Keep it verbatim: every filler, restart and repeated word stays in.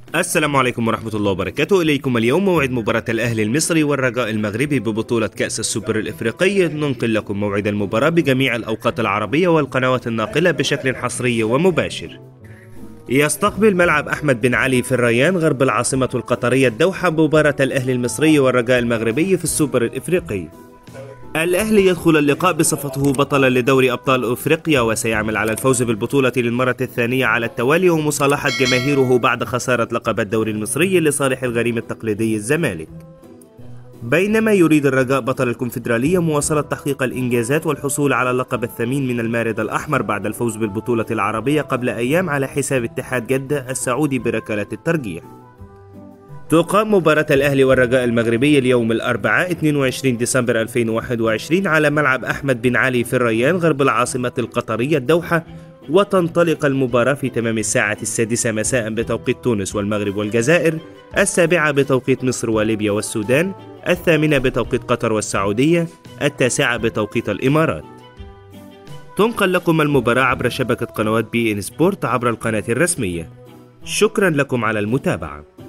السلام عليكم ورحمة الله وبركاته. إليكم اليوم موعد مباراة الأهلي المصري والرجاء المغربي ببطولة كأس السوبر الإفريقي. ننقل لكم موعد المباراة بجميع الأوقات العربية والقنوات الناقلة بشكل حصري ومباشر. يستقبل ملعب أحمد بن علي في الريان غرب العاصمة القطرية الدوحة مباراة الأهلي المصري والرجاء المغربي في السوبر الإفريقي. الأهلي يدخل اللقاء بصفته بطلا لدوري أبطال أفريقيا، وسيعمل على الفوز بالبطولة للمرة الثانية على التوالي ومصالحة جماهيره بعد خسارة لقب الدوري المصري لصالح الغريم التقليدي الزمالك. بينما يريد الرجاء بطل الكونفدرالية مواصلة تحقيق الإنجازات والحصول على اللقب الثمين من المارد الأحمر بعد الفوز بالبطولة العربية قبل أيام على حساب اتحاد جدة السعودي بركلات الترجيح. تقام مباراة الأهلي والرجاء المغربي اليوم الأربعاء اثنين وعشرين ديسمبر ألفين وواحد وعشرين على ملعب أحمد بن علي في الريان غرب العاصمة القطرية الدوحة، وتنطلق المباراة في تمام الساعة السادسة مساء بتوقيت تونس والمغرب والجزائر، السابعة بتوقيت مصر وليبيا والسودان، الثامنة بتوقيت قطر والسعودية، التاسعة بتوقيت الإمارات. تنقل لكم المباراة عبر شبكة قنوات بي إن سبورت عبر القناة الرسمية. شكرا لكم على المتابعة.